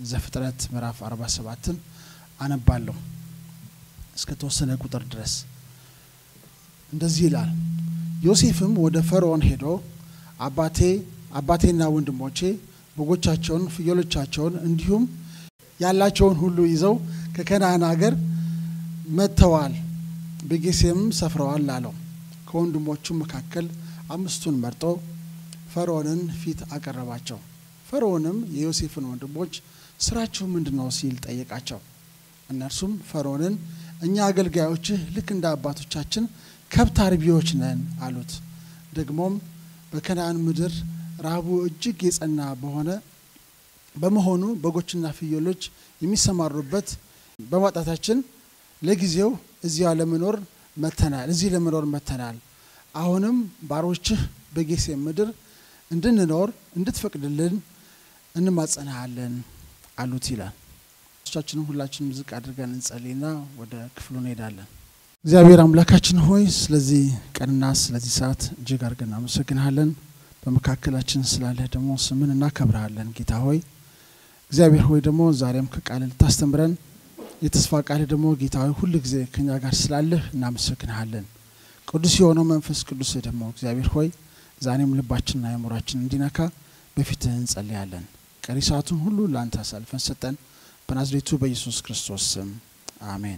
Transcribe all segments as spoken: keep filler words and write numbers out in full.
ዘፍጥረት ምዕራፍ አርባ ሰባት አነባለሁ እስከ ተወሰነ ቁጥር ድረስ እንደዚህ ይላል ዮሴፍም ወደ ፈርዖን ሄዶ አባቴ አባቴና ወንድሞቼ በጎቻቸውን ፍየሎቻቸውን እንዲሁም ያላቸውን ሁሉ ይዘው ከከነዓን ሀገር መተዋል በጌሤም ሰፍረዋል አለው ከወንድሞቹ መካከል አምስቱን መርጦ ፈርዖንን ፊት አቀረባቸው ፈርዖንም የዮሴፍን ወንድሞች ስራችሁ ምንድነው ሲል ጠየቃቸው እነርሱም ፈርዖንን እኛ አገልጋዮችህ ልክ እንደ አባቶቻችን ከብት አርቢዎች ነን አሉት ደግሞም በከነዓን ምድር ራቡ እጅግ የጸና በሆነ በመሆኑ በጎችና ፍየሎች የሚሰማሩበት በማጣታችን ለጊዜው እዚያ ለመኖር መተናል እዚህ ለመኖር መተናል አሁንም ባሮችህ በጌሤም ምድር እንድንኖር እንድትፈቅድልን እንማጸናለን አሉት ይላል ቻችንን ሁላችንም ዝቅ አድርገን እንጸልይና ወደ ክፍሉ እንሄዳለን እግዚአብሔር አምላካችን ሆይ ስለዚህ ቀንና ስለዚህ ሰዓት እጅግ አድርገን እናመሰግናለን በመካከላችን ስላለህ ደግሞ ስምን እናከብራለን ጌታ ሆይ እግዚአብሔር ሆይ ደግሞ ዛሬም ከቃል ልታስተምረን የተስፋ ቃል ደግሞ ጌታ ሆይ ሁሉ ጊዜ ከኛ ጋር ስላለህ እናመሰግናለን ቅዱስ የሆነው መንፈስ ቅዱስ ደግሞ እግዚአብሔር ሆይ ዛሬም ልባችንና አእምሮአችንን እንዲነካ በፊትህ እንጸልያለን ቀሪ ሰዓቱን ሁሉ ላንተ አሳልፈን ሰጠን በናዝሬቱ በኢየሱስ ክርስቶስ ስም አሜን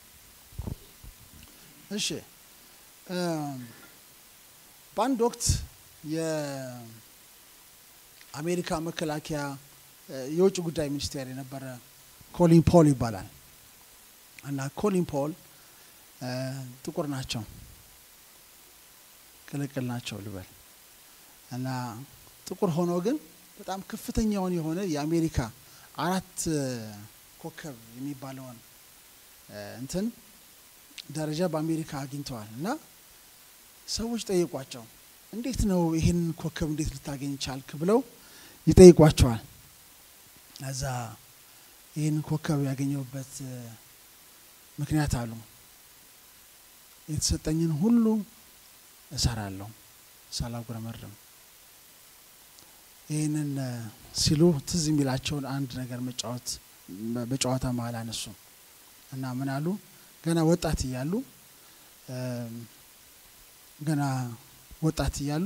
እሺ በአንድ ወቅት የአሜሪካ መከላከያ የውጭ ጉዳይ ሚኒስቴር የነበረ ኮሊን ፖል ይባላል እና ኮሊን ፖል ጥቁር ናቸው ቅልቅል ናቸው ልበል እና ጥቁር ሆኖ ግን በጣም ከፍተኛውን የሆነ የአሜሪካ አራት ኮከብ የሚባለውን እንትን ደረጃ በአሜሪካ አግኝተዋል እና ሰዎች ጠይቋቸው እንዴት ነው ይሄን ኮከብ እንዴት ልታገኝ ቻልክ ብለው ይጠይቋቸዋል አዛ ይሄን ኮከብ ያገኘውበት ምክንያት አሉ የተሰጠኝን ሁሉ እሰራለሁ ሳላጉረመርም ይሄንን ሲሉ ትዝ የሚላቸውን አንድ ነገር መጫወት በጨዋታ መሃል አነሱ እና ምን አሉ ገና ወጣት ይያሉ ገና ወጣት ይያሉ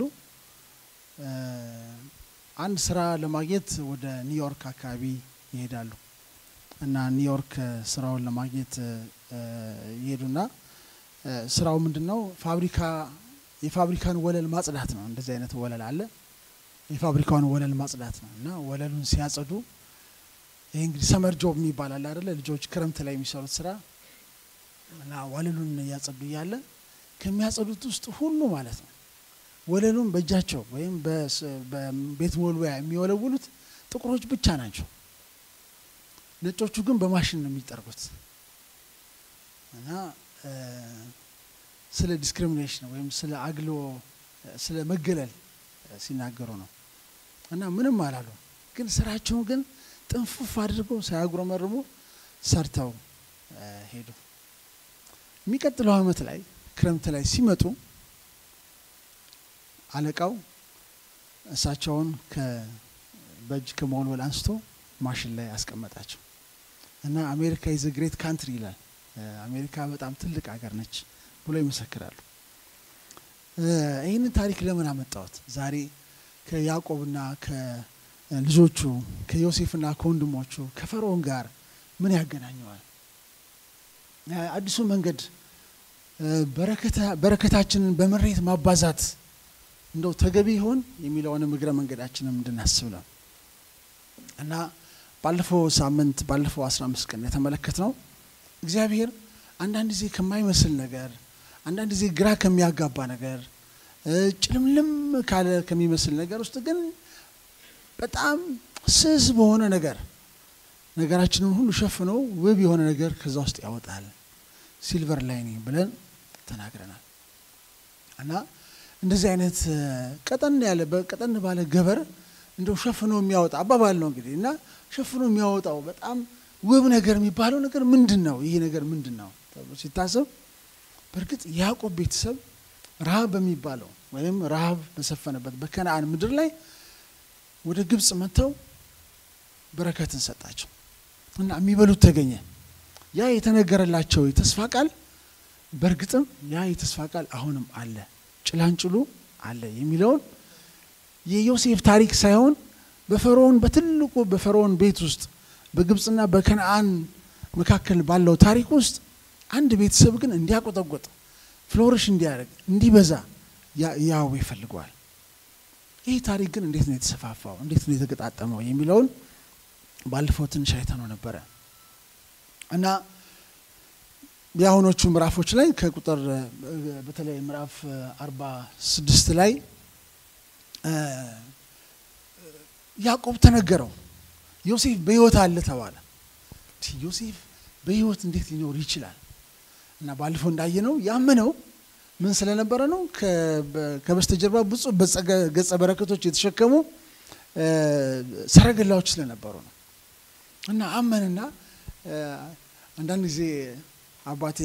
አንድ ስራ ለማግኘት ወደ ኒውዮርክ አካባቢ ይሄዳሉ እና ኒውዮርክ ስራውን ለማግኘት ይሄዱና ስራው ምንድነው ፋብሪካ የፋብሪካን ወለል ማጽዳት ነው እንደዚህ አይነት ወለል አለ የፋብሪካውን ወለል ማጽዳት ነው እና ወለሉን ሲያጸዱ ይሄ እንግዲህ ሰመር ጆብ የሚባል አይደለ ልጆች ክረምት ላይ የሚሰሩት ስራ እና ወለሉን ያጸዱ ያለ ከሚያጸዱት ውስጥ ሁሉ ማለት ነው ወለሉን በእጃቸው ወይም በቤት ሞልወያ የሚወለውሉት ጥቁሮች ብቻ ናቸው ነጮቹ ግን በማሽን ነው የሚጠርጉት እና ስለ ዲስክሪሚኔሽን ወይም ስለ አግሎ ስለ መገለል ሲናገሩ ነው እና ምንም አላሉ ግን ስራቸው ግን ጥንፉፍ አድርገው ሳያጉረመርሙ ሰርተው ሄዱ የሚቀጥለው አመት ላይ ክረምት ላይ ሲመጡ አለቃው እሳቸውን ከበጅ ከሞልወል አንስቶ ማሽን ላይ አስቀመጣቸው እና አሜሪካ ኢዝ አ ግሬት ካንትሪ ይላል አሜሪካ በጣም ትልቅ ሀገር ነች ብሎ ይመሰክራሉ ይሄን ታሪክ ለምን አመጣሁት ዛሬ ከያዕቆብና ከልጆቹ ከዮሴፍና ከወንድሞቹ ከፈርዖን ጋር ምን ያገናኘዋል አዲሱ መንገድ በረከታ በረከታችንን በመሬት ማባዛት እንደው ተገቢ ይሆን የሚለውን ምግረ መንገዳችንን እንድናስብ ነው እና ባለፈው ሳምንት ባለፈው አስራ አምስት ቀን የተመለከተው እግዚአብሔር አንዳንድ ጊዜ ከማይመስል ነገር አንዳንድ ጊዜ ግራ ከሚያጋባ ነገር ጭልምልም ካለ ከሚመስል ነገር ውስጥ ግን በጣም ስስ በሆነ ነገር ነገራችንን ሁሉ ሸፍኖ ውብ የሆነ ነገር ከዛ ውስጥ ያወጣል ሲልቨር ላይኒንግ ብለን ተናግረናል እና እንደዚህ አይነት ቀጠን ያለ በቀጠን ባለ ገበር እንደው ሸፍኖ የሚያወጣ አባባል ነው እንግዲህ እና ሸፍኖ የሚያወጣው በጣም ውብ ነገር የሚባለው ነገር ምንድነው ይሄ ነገር ምንድነው ሲታሰብ በርግጥ ያዕቆብ ቤተሰብ ረሃብ በሚባለው ወይም ረሃብ በሰፈነበት በከነዓን ምድር ላይ ወደ ግብጽ መተው በረከትን ሰጣቸው እና የሚበሉት ተገኘ ያ የተነገረላቸው የተስፋ ቃል በርግጥም ያ የተስፋ ቃል አሁንም አለ ጭላንጭሉ አለ የሚለውን የዮሴፍ ታሪክ ሳይሆን በፈርዖን በትልቁ በፈርዖን ቤት ውስጥ በግብጽና በከነዓን መካከል ባለው ታሪክ ውስጥ አንድ ቤተሰብ ግን እንዲያቆጠቆጥ ፍሎሪሽ እንዲያደርግ እንዲበዛ ያው ይፈልጋል ይሄ ታሪክ ግን እንዴት ነው የተሰፋፋው እንዴት ነው የተገጣጠመው የሚለውን ባለፈው ትንሽ አይተነው ነበር እና ያሁኖቹ ምዕራፎች ላይ ከቁጥር በተለይ ምዕራፍ አርባ ስድስት ላይ ያዕቆብ ተነገረው ዮሴፍ በህይወት አለ ተባለ ዮሴፍ በህይወት እንዴት ሊኖር ይችላል እና ባለፈው እንዳየነው ያመነው ምን ስለነበረ ነው ከበስተጀርባ ብዙ ገጸ በረከቶች የተሸከሙ ሰረገላዎች ስለነበሩ ነው እና አመንና አንዳንድ ጊዜ አባቴ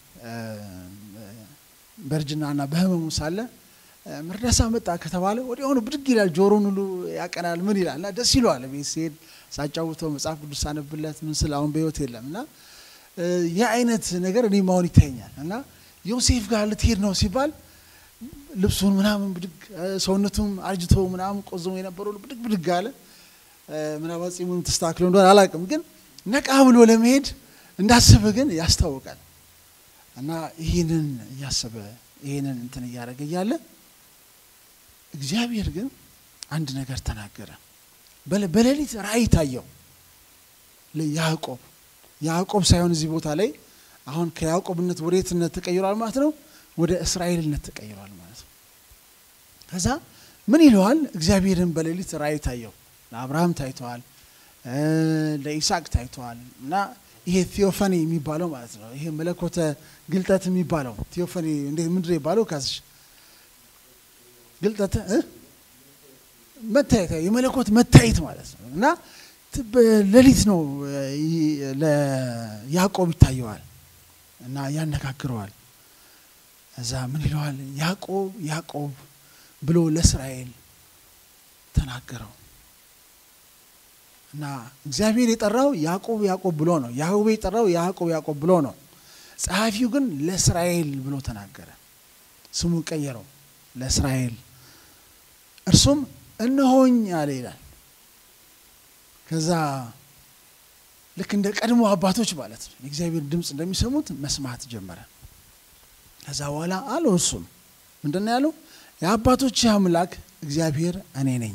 በርጅናና በህመሙ ሳለ መርዳሳ መጣ ከተባለ ወዲያውኑ ብድግ ይላል ጆሮን ሁሉ ያቀናል ምን ይላል እና ደስ ይለዋል ቤት ሲሄድ ሳጫውተው መጽሐፍ ቅዱስ ሳነብለት ምን ስላውን በህይወት የለምና ያ አይነት ነገር እኔ ማውን ይታየኛል እና ዮሴፍ ጋር ልትሄድ ነው ሲባል ልብሱን ምናምን ብድግ ሰውነቱም አርጅቶ ምናምን ቆዝሞ የነበረው ብድግ ብድግ አለ ምናባጽ ምን ተስተካክሎ እንደሆነ አላውቅም ግን ነቃ ብሎ ለመሄድ እንዳሰበ ግን ያስታውቃል እና ይሄንን ያሰበ ይሄንን እንትን ያረገ ያለ እግዚአብሔር ግን አንድ ነገር ተናገረ በለሊት ራእይ ታየው ለያዕቆብ ያዕቆብ ሳይሆን እዚህ ቦታ ላይ አሁን ከያዕቆብነት ወዴትነት ተቀይሯል ማለት ነው ወደ እስራኤልነት ተቀይሯል ማለት ነው ከዛ ምን ይለዋል እግዚአብሔርን በለሊት ራእይ ታየው ለአብርሃም ታይቷል ለይስሐቅ ታይቷል እና ይሄ ቴዎፋኒ የሚባለው ማለት ነው ይሄ መለኮተ ግልጠት የሚባለው ቴዎፋኒ እንደ ምንድነው ይባለው ካስሽ ግልጠት እ መታየት የመለኮት መታየት ማለት ነው እና ለሊት ነው ለያዕቆብ ይታየዋል እና ያነካክረዋል እዛ ምን ይለዋል ያዕቆብ ያዕቆብ ብሎ ለእስራኤል ተናገረው እና እግዚአብሔር የጠራው ያዕቆብ ያዕቆብ ብሎ ነው ያህዌ የጠራው ያዕቆብ ያዕቆብ ብሎ ነው ጸሐፊው ግን ለእስራኤል ብሎ ተናገረ ስሙን ቀየረው ለእስራኤል እርሱም እነሆኝ አለ ይላል ከዛ ልክ እንደ ቀድሞ አባቶች ማለት ነው የእግዚአብሔር ድምጽ እንደሚሰሙት መስማት ጀመረ ከዛ በኋላ አለው እሱም ምንድነው ያለው የአባቶች አምላክ እግዚአብሔር እኔ ነኝ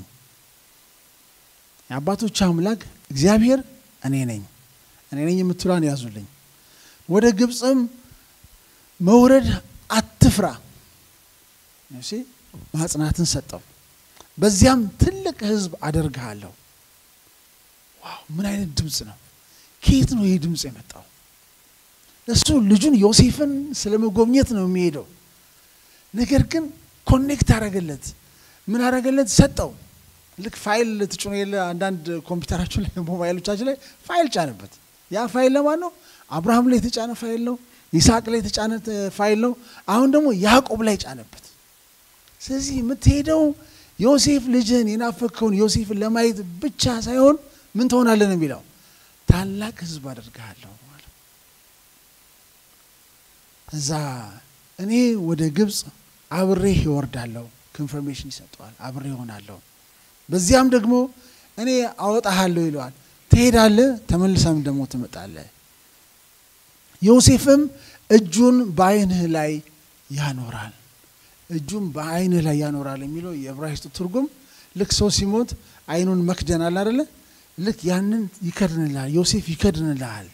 የአባቶች አምላክ እግዚአብሔር እኔ ነኝ እኔ ነኝ የምትሏን ያዙልኝ ወደ ግብጽም መውረድ አትፍራ እሺ ማጽናትን ሰጠው በዚያም ትልቅ ህዝብ አደርጋለሁ ዋው ምን አይነት ድምጽ ነው ከየት ነው ይሄ ድምጽ የመጣው እሱ ልጁን ዮሴፍን ስለመጎብኘት ነው የሚሄደው ነገር ግን ኮኔክት አረገለት ምን አረገለት ሰጠው ልክ ፋይል ተጭኖ የለ አንዳንድ ኮምፒውተራችሁ ላይ ሞባይሎቻችሁ ላይ ፋይል ጫነበት ያ ፋይል ለማን ነው አብርሃም ላይ ተጫነ ፋይል ነው ይስሐቅ ላይ ተጫነ ፋይል ነው አሁን ደግሞ ያዕቆብ ላይ ጫነበት ስለዚህ የምትሄደው ዮሴፍ ልጅን የናፈከውን ዮሴፍን ለማየት ብቻ ሳይሆን ምን ትሆናለህ ነው የሚለው ታላቅ ህዝብ አደርጋለሁ ማለት እዛ እኔ ወደ ግብጽ አብሬ ይወርዳለሁ ኮንፈርሜሽን ይሰጣል አብሬ ሆናለሁ በዚያም ደግሞ እኔ አወጣሃለሁ ይሏል ትሄዳለህ ተመልሰም ደግሞ ትመጣለህ ዮሴፍም እጁን በአይንህ ላይ ያኖራል እጁን በአይንህ ላይ ያኖራል የሚለው የዕብራይስጡ ትርጉም ልክ ሰው ሲሞት አይኑን መክደን አለ አይደለ ልክ ያንን ይከድንልሃል ዮሴፍ ይከድንልሃል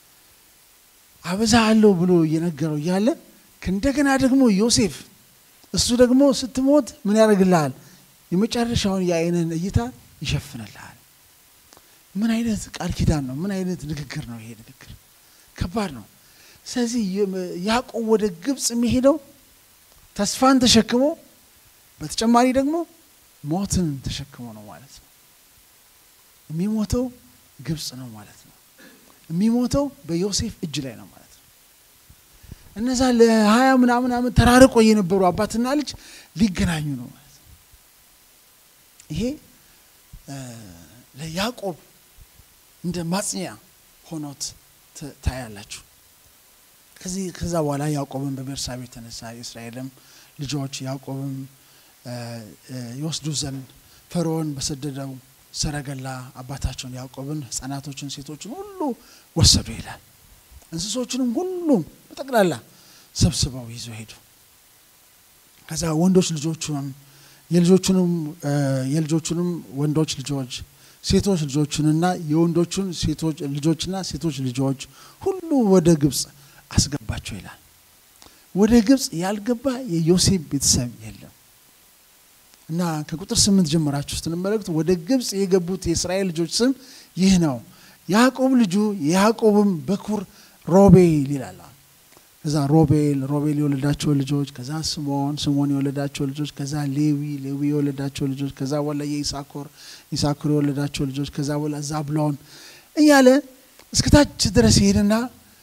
አበዛሃለሁ ብሎ እየነገረው ያለ እንደገና ደግሞ ዮሴፍ እሱ ደግሞ ስትሞት ምን ያደርግልሃል የመጨረሻውን የአይንን እይታ ይሸፍንልሃል ምን አይነት ቃል ኪዳን ነው ምን አይነት ንግግር ነው ይሄ ንግግር ከባድ ነው ስለዚህ ያዕቆብ ወደ ግብጽ የሚሄደው ተስፋን ተሸክሞ በተጨማሪ ደግሞ ሞትን ተሸክሞ ነው ማለት ነው የሚሞተው ግብጽ ነው ማለት ነው የሚሞተው በዮሴፍ እጅ ላይ ነው ማለት ነው እነዛ ለሀያ ምናምን ዓመት ተራርቆ የነበሩ አባትና ልጅ ሊገናኙ ነው ማለት ነው ይሄ ለያዕቆብ እንደ ማጽኛ ሆኖት ታያላችሁ ከዚህ ከዛ በኋላ ያዕቆብን በቤርሳቤ ተነሳ የእስራኤልም ልጆች ያዕቆብም ይወስዱ ዘንድ ፈርዖን በሰደደው ሰረገላ አባታቸውን ያዕቆብን ሕፃናቶችን ሴቶችን ሁሉ ወሰዱ ይላል እንስሶችንም ሁሉ በጠቅላላ ሰብስበው ይዘው ሄዱ ከዛ ወንዶች ልጆቹን የልጆቹንም የልጆቹንም ወንዶች ልጆች ሴቶች ልጆቹንና የወንዶቹን ሴቶች ልጆችና ሴቶች ልጆች ሁሉ ወደ ግብጽ አስገባቸው ይላል ወደ ግብጽ ያልገባ የዮሴፍ ቤተሰብ የለም እና ከቁጥር ስምንት ጀምራችሁ ስትመለከቱ ወደ ግብጽ የገቡት የእስራኤል ልጆች ስም ይህ ነው ያዕቆብ ልጁ ያዕቆብም በኩር ሮቤል ይላል ከዛ ሮቤል ሮቤል የወለዳቸው ልጆች ከዛ ስምዖን ስምዖን የወለዳቸው ልጆች ከዛ ሌዊ ሌዊ የወለዳቸው ልጆች ከዛ በኋላ የይሳኮር ይሳኮር የወለዳቸው ልጆች ከዛ በኋላ ዛብሎን እያለ እስከታች ድረስ ይሄድና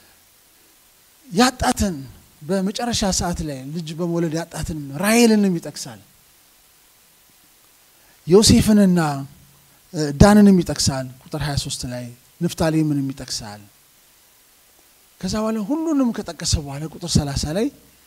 ያጣትን በመጨረሻ ሰዓት ላይ ልጅ በመውለድ ያጣትን ራሔልንም ይጠቅሳል ዮሴፍንና ዳንንም ይጠቅሳል ቁጥር ሃያ ሶስት ላይ ንፍታሌምንም ይጠቅሳል ከዛ በኋላ ሁሉንም ከጠቀሰ በኋላ ቁጥር ሰላሳ ላይ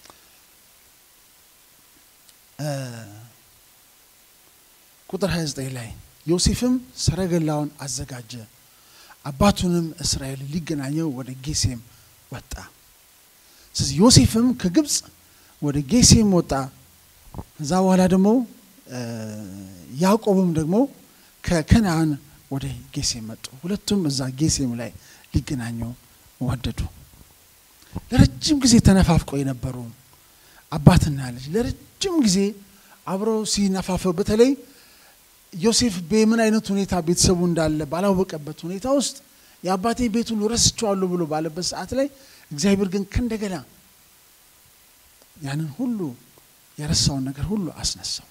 ቁጥር ሃያ ዘጠኝ ላይ ዮሴፍም ሰረገላውን አዘጋጀ አባቱንም እስራኤል ሊገናኘው ወደ ጌሴም ወጣ ስለዚህ ዮሴፍም ከግብጽ ወደ ጌሴም ወጣ ከዛ በኋላ ደግሞ ያዕቆብም ደግሞ ከከነዓን ወደ ጌሴም መጡ ሁለቱም እዛ ጌሴም ላይ ሊገናኙ ወደዱ ለረጅም ጊዜ ተነፋፍቀው የነበሩ አባትና ልጅ ለረጅም ጊዜ አብረው ሲነፋፈው በተለይ ዮሴፍ በምን አይነት ሁኔታ ቤተሰቡ እንዳለ ባላወቀበት ሁኔታ ውስጥ የአባቴ ቤቱን ረስቼዋለሁ ብሎ ባለበት ሰዓት ላይ እግዚአብሔር ግን ከእንደገና ያንን ሁሉ የረሳውን ነገር ሁሉ አስነሳው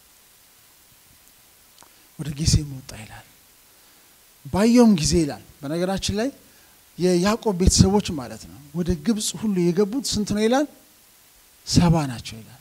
ወደ ጌሴም ወጣ ይላል ባየውም ጊዜ ይላል በነገራችን ላይ የያዕቆብ ቤተሰቦች ማለት ነው ወደ ግብጽ ሁሉ የገቡት ስንት ነው ይላል ሰባ ናቸው ይላል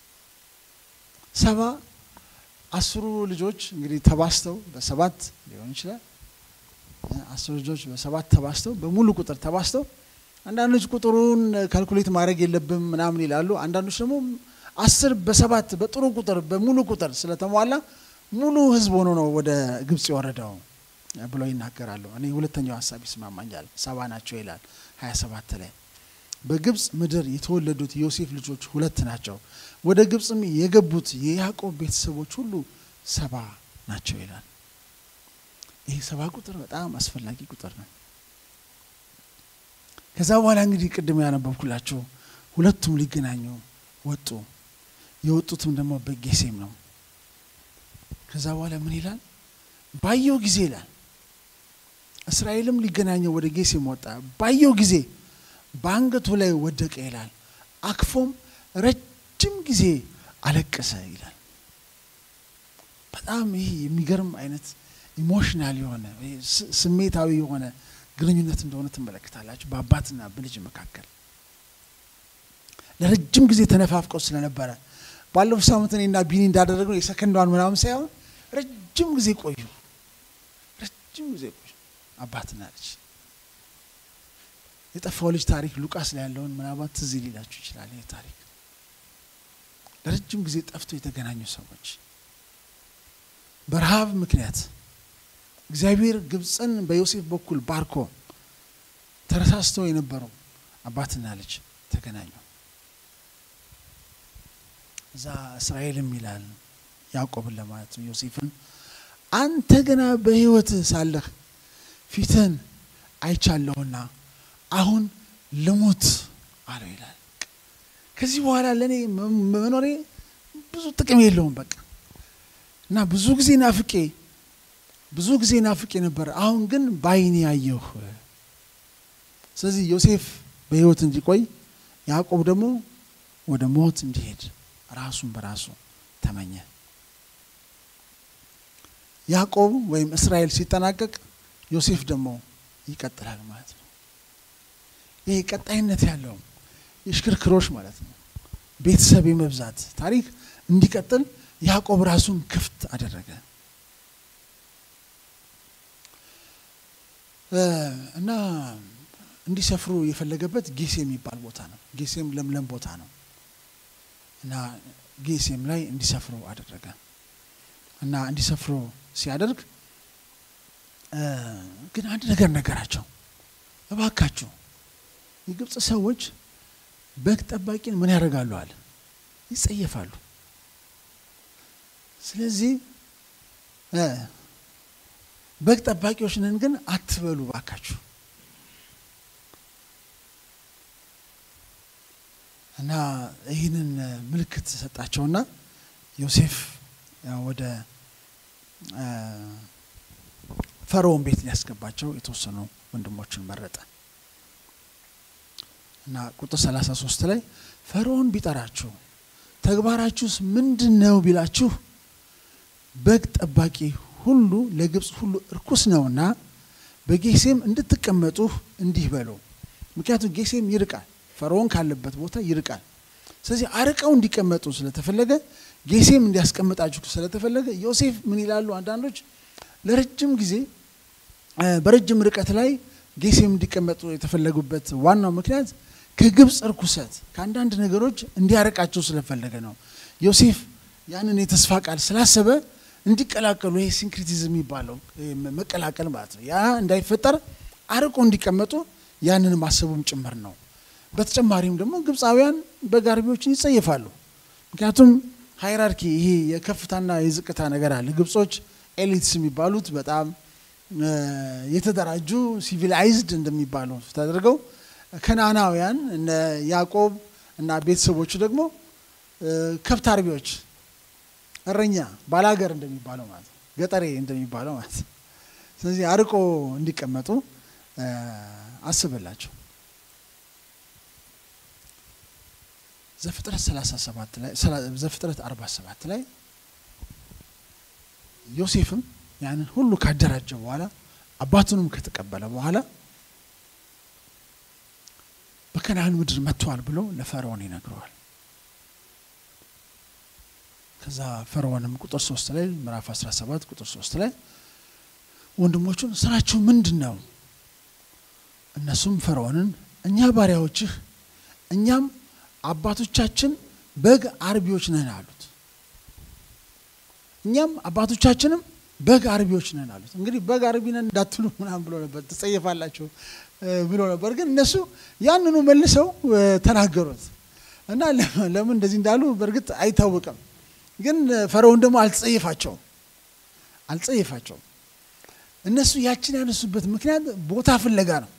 ሰባ አስሩ ልጆች እንግዲህ ተባስተው በሰባት ሊሆን ይችላል አስሩ ልጆች በሰባት ተባስተው በሙሉ ቁጥር ተባስተው አንዳንዶች ቁጥሩን ካልኩሌት ማድረግ የለብም ምናምን ይላሉ አንዳንዶች ደግሞ አስር በሰባት በጥሩ ቁጥር በሙሉ ቁጥር ስለተሟላ ሙሉ ህዝብ ሆኖ ነው ወደ ግብጽ የወረደው ብሎ ይናገራሉ እኔ ሁለተኛው ሐሳብ ይስማማኛል ሰባ ናቸው ይላል ሃያ ሰባት ላይ በግብጽ ምድር የተወለዱት ዮሴፍ ልጆች ሁለት ናቸው ወደ ግብጽም የገቡት የያዕቆብ ቤተሰቦች ሁሉ ሰባ ናቸው ይላል ይሄ ሰባ ቁጥር በጣም አስፈላጊ ቁጥር ነው ከዛ በኋላ እንግዲህ ቅድም ያነበብኩላችሁ ሁለቱም ሊገናኙ ወጡ የወጡትም ደግሞ በጌሴም ነው ከዛ በኋላ ምን ይላል ባየው ጊዜ ይላል እስራኤልም ሊገናኘው ወደ ጌሴም ወጣ ባየው ጊዜ ባንገቱ ላይ ወደቀ ይላል አክፎም ረጅም ጊዜ አለቀሰ ይላል በጣም ይሄ የሚገርም አይነት ኢሞሽናል የሆነ ስሜታዊ የሆነ ግንኙነት እንደሆነ ተመለከታላችሁ በአባትና በልጅ መካከል ለረጅም ጊዜ ተነፋፍቀው ስለነበረ ባለፈው ሳምንት እኔና ቢኒ እንዳደረግነው የሰከንዷን ምናምን ሳይሆን ረጅም ጊዜ ቆዩ ረጅም ጊዜ ቆዩ አባትና ልጅ የጠፋው ልጅ ታሪክ ሉቃስ ላይ ያለውን ምናልባት ትዝ ሊላችሁ ይችላል ይሄ ታሪክ ለረጅም ጊዜ ጠፍቶ የተገናኙ ሰዎች በረሃብ ምክንያት እግዚአብሔር ግብጽን በዮሴፍ በኩል ባርኮ ተረሳስተው የነበሩ አባትና ልጅ ተገናኙ እዛ እስራኤልም ይላል ያዕቆብን ለማለት ነው ዮሴፍን አንተ ገና በህይወት ሳለህ ፊትን አይቻለሁና አሁን ልሙት አለው ይላል ከዚህ በኋላ ለኔ መኖሬ ብዙ ጥቅም የለውም በቃ እና ብዙ ጊዜ ናፍቄ ብዙ ጊዜ ናፍቄ ነበር አሁን ግን ባይኔ ያየሁ ስለዚህ ዮሴፍ በህይወት እንዲቆይ ያዕቆብ ደግሞ ወደ ሞት እንዲሄድ ራሱን በራሱ ተመኘ ያዕቆብ ወይም እስራኤል ሲጠናቀቅ ዮሴፍ ደግሞ ይቀጥላል ማለት ነው ይሄ ቀጣይነት ያለው የሽክርክሮሽ ማለት ነው ቤተሰብ የመብዛት ታሪክ እንዲቀጥል ያዕቆብ ራሱን ክፍት አደረገ እና እንዲሰፍሩ የፈለገበት ጌሴም የሚባል ቦታ ነው ጌሴም ለምለም ቦታ ነው እና ጌሴም ላይ እንዲሰፍሩ አደረገ እና እንዲሰፍሩ ሲያደርግ ግን አንድ ነገር ነገራቸው እባካችሁ የግብጽ ሰዎች በግ ጠባቂን ምን ያደርጋሉ አለ ይጸየፋሉ ስለዚህ እ በግ ጠባቂዎች ነን ግን አትበሉ ባካችሁ እና ይሄንን ምልክት ሰጣቸውና ዮሴፍ ወደ ፈርዖን ቤት ሊያስገባቸው የተወሰኑ ወንድሞችን መረጠ እና ቁጥር ሰላሳ ሶስት ላይ ፈርዖን ቢጠራችሁ ተግባራችሁስ ምንድነው ቢላችሁ በግ ጠባቂ ሁሉ ለግብጽ ሁሉ እርኩስ ነውና በጌሴም እንድትቀመጡ እንዲህ በሉ ምክንያቱም ጌሴም ይርቃል ፈርዖን ካለበት ቦታ ይርቃል ስለዚህ አርቀው እንዲቀመጡ ስለተፈለገ ጌሴም እንዲያስቀምጣችሁ ስለተፈለገ ዮሴፍ ምን ይላሉ አንዳንዶች ለረጅም ጊዜ በረጅም ርቀት ላይ ጌሴም እንዲቀመጡ የተፈለጉበት ዋናው ምክንያት ከግብጽ እርኩሰት ከአንዳንድ ነገሮች እንዲያርቃቸው ስለፈለገ ነው ዮሴፍ ያንን የተስፋ ቃል ስላሰበ እንዲቀላቀሉ ይሄ ሲንክሪቲዝም ይባላል መቀላቀል ማለት ነው ያ እንዳይፈጠር አርቆ እንዲቀመጡ ያንን ማሰቡም ጭምር ነው በተጨማሪም ደግሞ ግብጻውያን በጋርቢዎችን ይጸየፋሉ ምክንያቱም ሃይራርኪ ይሄ የከፍታና የዝቅታ ነገር አለ ግብጾች ኤሊትስ የሚባሉት በጣም የተደራጁ ሲቪላይዝድ እንደሚባሉ ተደርገው ከናናውያን እነ ያዕቆብ እና ቤተሰቦቹ ደግሞ ከብት አርቢዎች እረኛ ባላገር እንደሚባለው ማለት ገጠሬ እንደሚባለው ማለት ስለዚህ አርቆ እንዲቀመጡ አስበላቸው ዘፍጥረት ሰላሳ ሰባት ላይ ዘፍጥረት አርባ ሰባት ላይ ዮሴፍም ያንን ሁሉ ካደራጀ በኋላ አባቱንም ከተቀበለ በኋላ በከነዓን ምድር መጥቷል ብሎ ለፈርዖን ይነግረዋል ከዛ ፈርዖንም ቁጥር ሶስት ላይ ምዕራፍ አስራ ሰባት ቁጥር ሶስት ላይ ወንድሞቹን ስራቸው ምንድነው እነሱም ፈርዖንን እኛ ባሪያዎችህ እኛም አባቶቻችን በግ አርቢዎች ነን አሉት እኛም አባቶቻችንም በግ አርቢዎች ነን አሉት እንግዲህ በግ አርቢ ነን እንዳትሉ ምናምን ብሎ ነበር ተጸየፋላችሁ ብሎ ነበር ግን እነሱ ያንኑ መልሰው ተናገሩት እና ለምን እንደዚህ እንዳሉ በርግጥ አይታወቅም ግን ፈርዖን ደግሞ አልጸየፋቸው አልጸየፋቸው እነሱ ያችን ያነሱበት ምክንያት ቦታ ፍለጋ ነው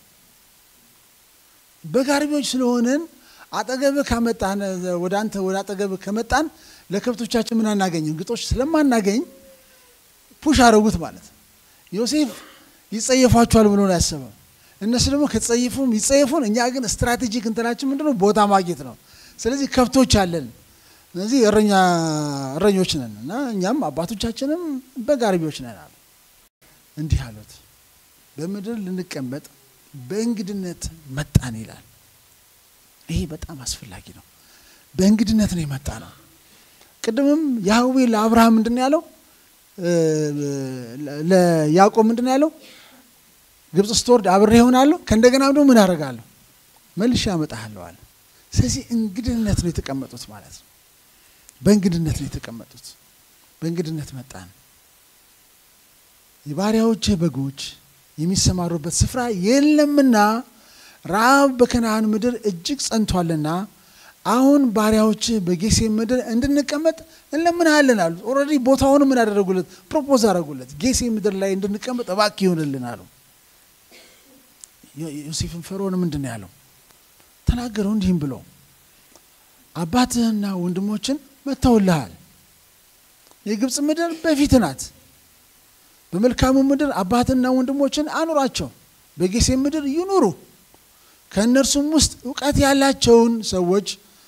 በግ አርቢዎች ስለሆነን አጠገብ ከመጣን ወደ አንተ ወደ አጠገብ ከመጣን ለከብቶቻችን ምን አናገኝም ግጦሽ ስለማናገኝ ፑሽ አረጉት ማለት ዮሴፍ ይጸየፋቸዋል ብሎ ነው ያሰበው እነሱ ደግሞ ከጸየፉም ይጸየፉን እኛ ግን ስትራቴጂክ እንትናችን ምንድነው ቦታ ማግኘት ነው ስለዚህ ከብቶች አለን ስለዚህ እረኛ እረኞች ነን እና እኛም አባቶቻችንም በግ አርቢዎች ነን አሉ እንዲህ አሉት በመድር ልንቀመጥ በእንግድነት መጣን ይላል ይሄ በጣም አስፈላጊ ነው በእንግድነት ነው የመጣ ነው ቀደምም ያህዌ ለአብርሃም ምንድነው ያለው ለያዕቆብ ምንድነው ያለው ግብጽ ስትወርድ አብሬ ሆናለሁ ከእንደገና ደግሞ ምን አደርጋለሁ መልሼ አመጣለሁ አለ ስለዚህ እንግድነት ነው የተቀመጡት ማለት ነው በእንግድነት ነው የተቀመጡት በእንግድነት መጣን የባሪያዎቼ በጎች የሚሰማሩበት ስፍራ የለምና ራብ በከነዓን ምድር እጅግ ጸንቷልና አሁን ባሪያዎቼ በጌሴም ምድር እንድንቀመጥ እንለምንሃለን አሉ ኦሬዲ ቦታውን ምን አደረጉለት ፕሮፖዝ አደረጉለት ጌሴም ምድር ላይ እንድንቀመጥ እባክህ ይሁንልን አሉ ዮሴፍም ፈርዖን ምንድነው ያለው ተናገረው እንዲህም ብሎ አባትህና ወንድሞችን መተውልሃል የግብጽ ምድር በፊት ናት በመልካሙ ምድር አባትህና ወንድሞችን አኑራቸው በጌሴም ምድር ይኑሩ ከነርሱም ውስጥ ዕውቀት ያላቸውን ሰዎች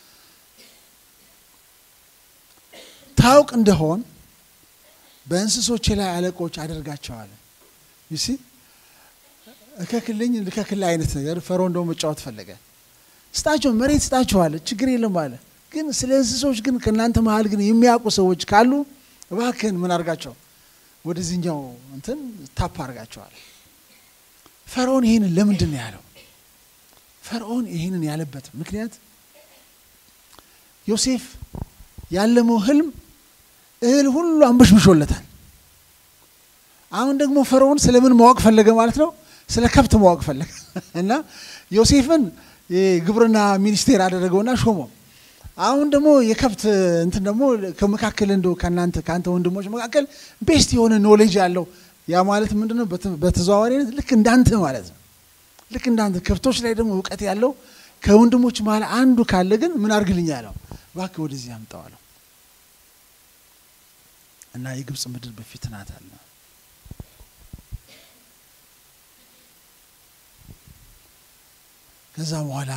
ታውቅ እንደሆን በእንስሶች ላይ አለቆች አደርጋቸዋለሁ ይሲ እከክልኝ ልከክል አይነት ነገር ፈርዖን ደሞ መጫወት ፈለገ ስጣቸው መሬት ስጣቸው አለ ችግር የለም አለ ግን ስለ እንስሶች ግን ከናንተ መሃል ግን የሚያውቁ ሰዎች ካሉ እባክህን ምን አርጋቸው ወደዚህኛው እንትን ታፕ አርጋቸዋል ፈርዖን ይሄንን ለምንድን ነው ያለው? ፈርዖን ይሄንን ያለበት ምክንያት ዮሴፍ ያለመው ህልም እህል ሁሉ አንበሽብሾለታል። አሁን ደግሞ ፈርዖን ስለምን ማወቅ ፈለገ ማለት ነው? ስለ ከብት ማወቅ ፈለገ እና ዮሴፍን የግብርና ሚኒስቴር አደረገውና ሾመው። አሁን ደግሞ የከብት እንትን ደግሞ ከመካከል እንደው ከናንተ ካንተ ወንድሞች መካከል ቤስት የሆነ ኖሌጅ ያለው ያ ማለት ምንድነው? በተዘዋዋሪነት ልክ እንዳንተ ማለት ነው። ልክ እንዳንተ ከብቶች ላይ ደግሞ ዕውቀት ያለው ከወንድሞች መሃል አንዱ ካለ ግን ምን አርግልኝ ያለው ባክ ወደዚህ ያምጣዋለሁ እና የግብጽ ምድር በፊት ናት አለ። ከዛ በኋላ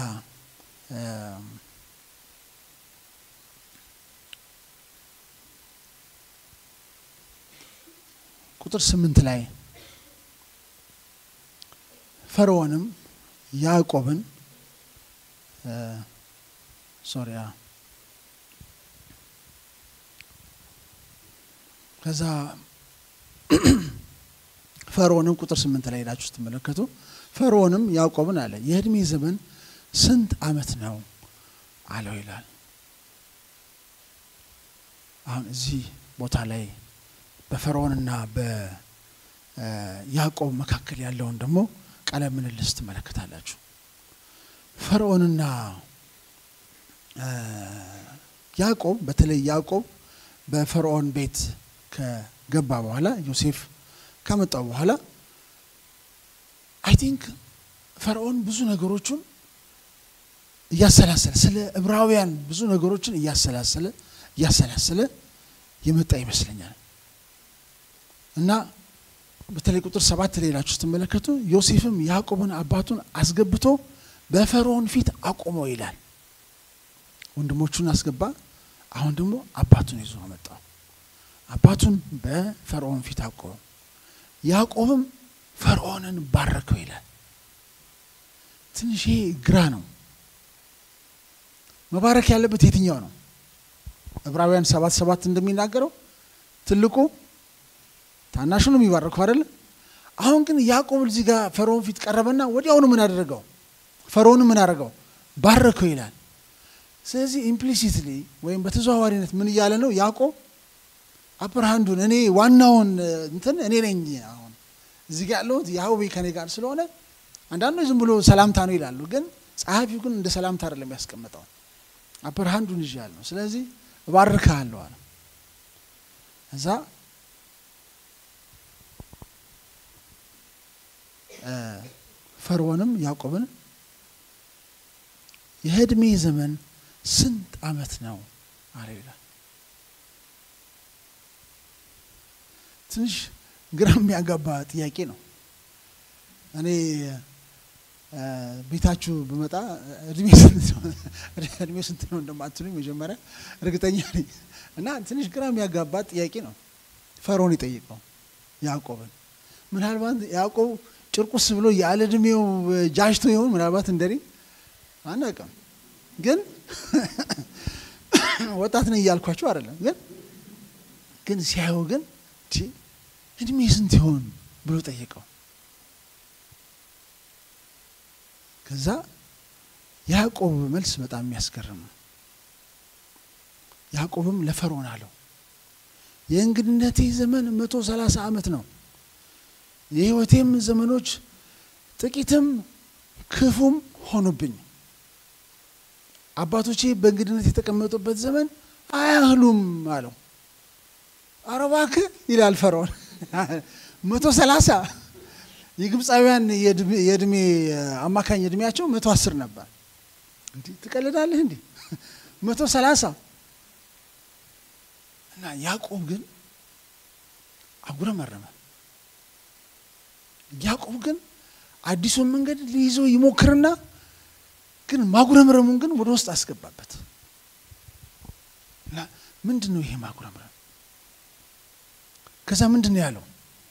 ቁጥር ስምንት ላይ ፈርዖንም ያዕቆብን ሶሪያ ከዛ ፈርዖንም ቁጥር ስምንት ላይ ሄዳችሁ ስትመለከቱ ፈርዖንም ያዕቆብን አለ የእድሜ ዘመን ስንት ዓመት ነው አለው ይላል። አሁን እዚህ ቦታ ላይ በፈርዖንና በያዕቆብ መካከል ያለውን ደግሞ ቃለ ምልልስ ትመለከታላችሁ። ፈርዖንና ያዕቆብ በተለይ ያዕቆብ በፈርዖን ቤት ከገባ በኋላ ዮሴፍ ከመጣ በኋላ አይ ቲንክ ፈርዖን ብዙ ነገሮችን ያሰላሰለ ስለ ዕብራውያን ብዙ ነገሮችን ያሰላሰለ ያሰላሰለ የመጣ ይመስለኛል። እና በተለይ ቁጥር ሰባት ላይ ላችሁ ስትመለከቱ ዮሴፍም ያዕቆብን አባቱን አስገብቶ በፈርዖን ፊት አቆመው ይላል። ወንድሞቹን አስገባ፣ አሁን ደግሞ አባቱን ይዞ መጣ። አባቱን በፈርዖን ፊት አቆመው። ያዕቆብም ፈርዖንን ባረከው ይላል። ትንሽ ይሄ ግራ ነው። መባረክ ያለበት የትኛው ነው? ዕብራውያን ሰባት ሰባት እንደሚናገረው ትልቁ ታናሹን የሚባርከው አይደል? አሁን ግን ያዕቆብ እዚህ ጋር ፈርዖን ፊት ቀረበና ወዲያውኑ ምን አደረገው? ፈርዖን ምን አደረገው? ባረከው ይላል። ስለዚህ ኢምፕሊሲትሊ ወይም በተዘዋዋሪነት ምን እያለ ነው? ያዕቆብ አብርሃንዱን እኔ ዋናውን እንትን እኔ ነኝ አሁን እዚህ ጋር ያለው ያህዌ ከኔ ጋር ስለሆነ አንዳንዶች ዝም ብሎ ሰላምታ ነው ይላሉ። ግን ጸሐፊው ግን እንደ ሰላምታ አይደለም ያስቀመጠው። አብርሃንዱን ይያለው ስለዚህ እባርካለሁ አለ። እዛ ፈርዖንም ያዕቆብን የእድሜ ዘመን ስንት ዓመት ነው አለ ይላል። ትንሽ ግራ የሚያጋባ ጥያቄ ነው። እኔ ቤታችሁ በመጣ እድሜ ስንት ነው እድሜ ስንት ነው እንደማትሉኝ መጀመሪያ እርግጠኛ ነኝ። እና ትንሽ ግራ የሚያጋባ ጥያቄ ነው ፈርዖን ይጠይቀው ያዕቆብን። ምናልባት ያዕቆብ ጭርቁስ ብሎ ያለ እድሜው ጃጅቶ ይሆን ምናልባት እንደኔ አናውቅም። ግን ወጣት ነኝ እያልኳችሁ አይደለም። ግን ግን ሲያየው ግን እድሜ ስንት ይሆን ብሎ ጠየቀው። ከዛ ያዕቆብ መልስ በጣም የሚያስገርም ነው። ያዕቆብም ለፈርዖን አለው የእንግድነቴ ዘመን መቶ ሰላሳ ዓመት ነው። የሕይወቴም ዘመኖች ጥቂትም ክፉም ሆኑብኝ። አባቶቼ በእንግድነት የተቀመጡበት ዘመን አያህሉም አለው። ኧረ እባክህ ይላል ፈርዖን። መቶ ሰላሳ የግብፃውያን የእድሜ አማካኝ እድሜያቸው መቶ አስር ነበር። እንዴ ትቀልዳለህ እንዴ? መቶ ሰላሳ እና ያዕቆብ ግን አጉረመረመ። ያዕቆብ ግን አዲሱን መንገድ ሊይዞ ይሞክርና ግን ማጉረምረሙን ግን ወደ ውስጥ አስገባበት። እና ምንድነው ይሄ ማጉረምረም? ከዛ ምንድነው ያለው?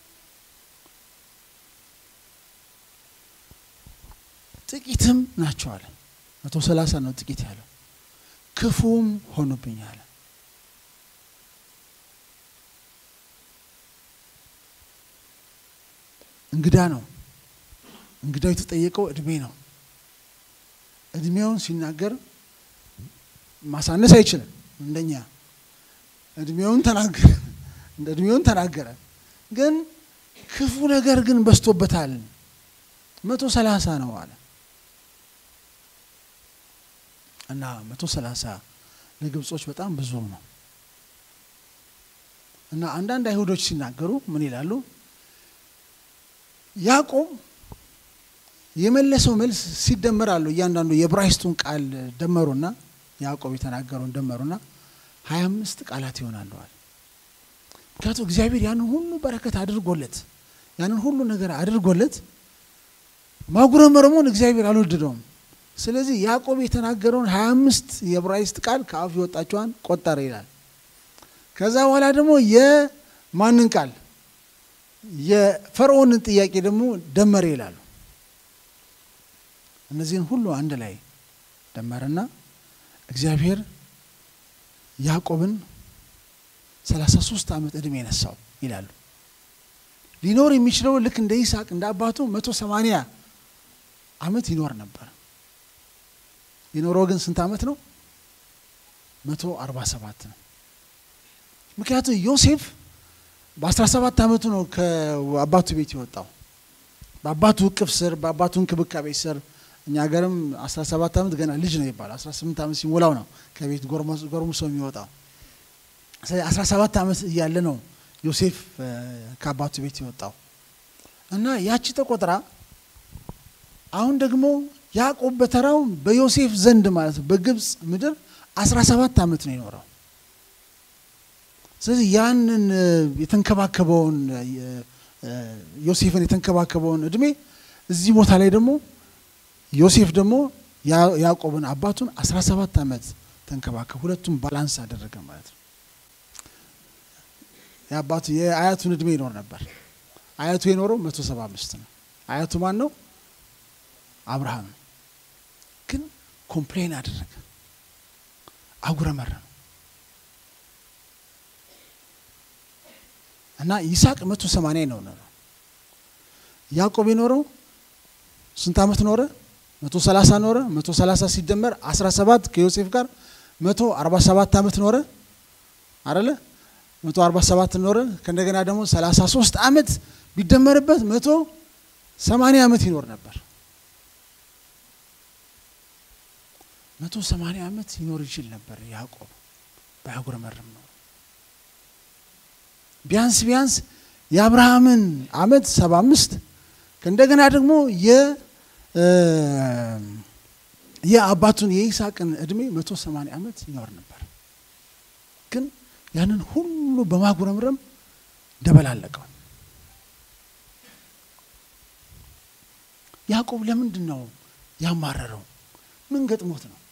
ጥቂትም ናቸው አለ። መቶ ሰላሳ ነው ጥቂት ያለው። ክፉም ሆኖብኝ አለ። እንግዳ ነው። እንግዲያው የተጠየቀው እድሜ ነው እድሜውን ሲናገር ማሳነስ አይችልም እንደኛ እድሜውን ተናገረ እንደ እድሜውን ተናገረ ግን ክፉ ነገር ግን በስቶበታል መቶ ሰላሳ ነው አለ እና መቶ ሰላሳ ለግብጾች በጣም ብዙ ነው እና አንዳንድ አይሁዶች ሲናገሩ ምን ይላሉ ያዕቆብ የመለሰው መልስ ሲደመራሉ እያንዳንዱ የዕብራይስጡን ቃል ደመሩና ያዕቆብ የተናገረውን ደመሩና ሃያ አምስት ቃላት ይሆናሉ አለ ምክንያቱም እግዚአብሔር ያንን ሁሉ በረከት አድርጎለት ያንን ሁሉ ነገር አድርጎለት ማጉረምረሙን እግዚአብሔር አልወደደውም ስለዚህ ያዕቆብ የተናገረውን ሃያ አምስት የዕብራይስጥ ቃል ከአፉ የወጣቸውን ቆጠረ ይላል ከዛ በኋላ ደግሞ የማንን ቃል የፈርዖንን ጥያቄ ደግሞ ደመረ ይላሉ እነዚህን ሁሉ አንድ ላይ ደመረና እግዚአብሔር ያዕቆብን ሰላሳ ሶስት ዓመት እድሜ ነሳው ይላሉ ሊኖር የሚችለው ልክ እንደ ይስሐቅ እንደ አባቱ መቶ ሰማንያ ዓመት ይኖር ነበር ይኖረው ግን ስንት ዓመት ነው መቶ አርባ ሰባት ነው ምክንያቱም ዮሴፍ በ17 ዓመቱ ነው ከአባቱ ቤት የወጣው በአባቱ እቅፍ ስር በአባቱ እንክብካቤ ስር እኛ ሀገርም አስራ ሰባት ዓመት ገና ልጅ ነው ይባላል አስራ ስምንት ዓመት ሲሞላው ነው ከቤት ጎርሙሶ የሚወጣው ስለዚህ አስራ ሰባት ዓመት እያለ ነው ዮሴፍ ከአባቱ ቤት የወጣው እና ያቺ ተቆጥራ አሁን ደግሞ ያዕቆብ በተራው በዮሴፍ ዘንድ ማለት በግብጽ ምድር አስራ ሰባት ዓመት ነው የኖረው ስለዚህ ያንን የተንከባከበውን ዮሴፍን የተንከባከበውን እድሜ እዚህ ቦታ ላይ ደግሞ ዮሴፍ ደግሞ ያዕቆብን አባቱን አስራ ሰባት ዓመት ተንከባከበ ሁለቱም ባላንስ አደረገ ማለት ነው ያባቱ የአያቱን እድሜ ይኖር ነበር አያቱ የኖረው መቶ ሰባ አምስት ነው አያቱ ማን ነው አብርሃም ግን ኮምፕሌን አደረገ አጉረመረመ እና ይስሐቅ መቶ ሰማንያ ነው ነው ያዕቆብ የኖረው ስንት ዓመት ኖረ መቶ ሰላሳ ኖረ መቶ ሰላሳ ሲደመር አስራ ሰባት ከዮሴፍ ጋር መቶ አርባ ሰባት ዓመት ኖረ አይደለ መቶ አርባ ሰባት ኖረ ከእንደገና ደግሞ ሰላሳ ሶስት ዓመት ቢደመርበት መቶ ሰማንያ ዓመት ይኖር ነበር መቶ ሰማንያ ዓመት ይኖር ይችላል ነበር ያዕቆብ ባያጉረመረም ነው ቢያንስ ቢያንስ የአብርሃምን ዓመት ሰባ አምስት ከእንደገና ደግሞ የ የአባቱን የይስሐቅን እድሜ መቶ ሰማንያ ዓመት ይኖር ነበር ግን ያንን ሁሉ በማጉረምረም ደበላለቀው ያዕቆብ ለምንድነው ያማረረው ምን ገጥሞት ነው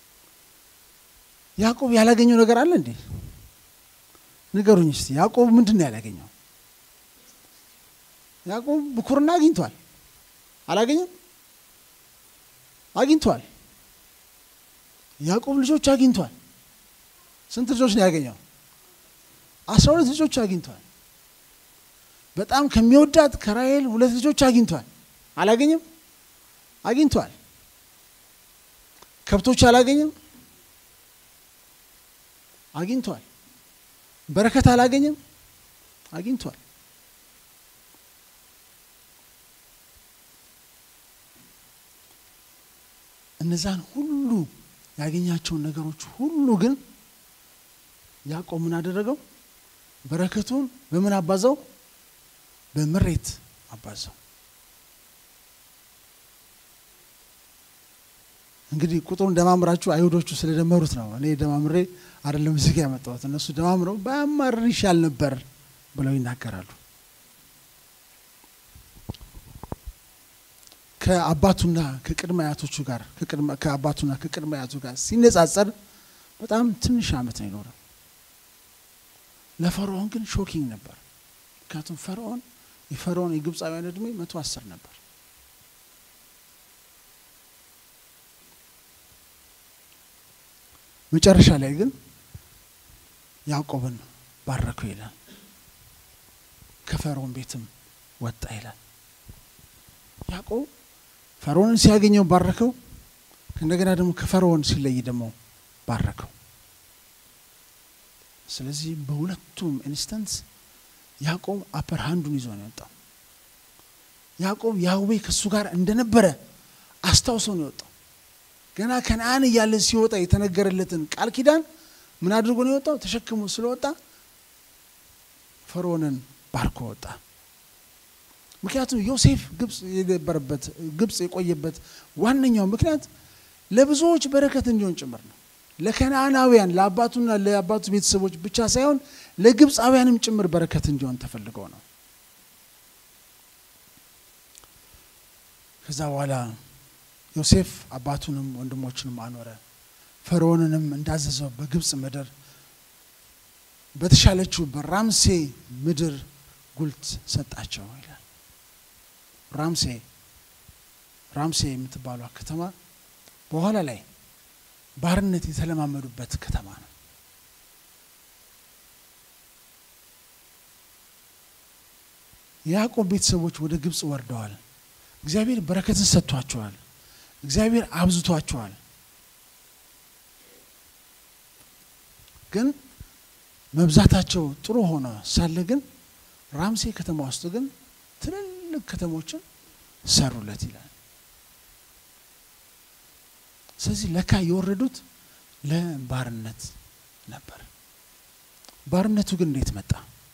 ያዕቆብ ያላገኘው ነገር አለ እንዴ ንገሩኝ እስቲ ያዕቆብ ምንድነው ያላገኘው ያዕቆብ ብኩርና አግኝቷል አላገኘም አግኝቷል ያዕቆብ ልጆች አግኝቷል ስንት ልጆች ነው ያገኘው አስራ ሁለት ልጆች አግኝቷል በጣም ከሚወዳት ከራሔል ሁለት ልጆች አግኝቷል አላገኘም አግኝቷል ከብቶች አላገኘም አግኝቷል በረከት አላገኘም አግኝቷል እነዛን ሁሉ ያገኛቸውን ነገሮች ሁሉ ግን ያዕቆብ ምን አደረገው በረከቱን በምን አባዛው በምሬት አባዛው እንግዲህ ቁጥሩን ደማምራችሁ አይሁዶቹ ስለደመሩት ነው እኔ ደማምሬ አይደለም እዚህ ጋር ያመጣሁት እነሱ ደማምረው ባያማርር ይሻል ነበር ብለው ይናገራሉ ከአባቱና ከቅድመ አያቶቹ ጋር ከቅድመ ከአባቱና ከቅድመ አያቱ ጋር ሲነጻጸር በጣም ትንሽ ዓመት ነው የኖረው ለፈርዖን ግን ሾኪንግ ነበር ምክንያቱም ፈርዖን የፈርዖን የግብፃውያን እድሜ መቶ አስር ነበር መጨረሻ ላይ ግን ያዕቆብን ባረከው ይላል ከፈርዖን ቤትም ወጣ ይላል ያዕቆብ ፈርዖንን ሲያገኘው ባረከው እንደገና ደግሞ ከፈርዖን ሲለይ ደግሞ ባረከው ስለዚህ በሁለቱም ኢንስታንስ ያዕቆብ አፐር ሃንዱን ይዞ ነው የወጣው ያዕቆብ ያህዌ ከሱ ጋር እንደነበረ አስታውሶ ነው የወጣው ገና ከነዓን ያለ ሲወጣ የተነገረለትን ቃል ኪዳን ምን አድርጎ ነው የወጣው ተሸክሞ ስለወጣ ፈርዖንን ባርኮ ወጣ ምክንያቱም ዮሴፍ ግብጽ የነበረበት ግብጽ የቆየበት ዋነኛው ምክንያት ለብዙዎች በረከት እንዲሆን ጭምር ነው ለከነዓናውያን ለአባቱና ለአባቱ ቤተሰቦች ብቻ ሳይሆን ለግብጻውያንም ጭምር በረከት እንዲሆን ተፈልገው ነው ከዛ በኋላ ዮሴፍ አባቱንም ወንድሞቹንም አኖረ ፈርዖንንም እንዳዘዘው በግብጽ ምድር በተሻለችው በራምሴ ምድር ጉልት ሰጣቸው ይላል ራምሴ ራምሴ የምትባለው ከተማ በኋላ ላይ ባርነት የተለማመዱበት ከተማ ነው ያዕቆብ ቤተሰቦች ወደ ግብጽ ወርደዋል እግዚአብሔር በረከትን ሰጥቷቸዋል እግዚአብሔር አብዝቷቸዋል ግን መብዛታቸው ጥሩ ሆነ ሳለ ግን ራምሴ ከተማ ውስጥ ግን ትልልቅ ከተሞችን ሰሩለት ይላል ስለዚህ ለካ የወረዱት ለባርነት ነበር ባርነቱ ግን እንዴት መጣ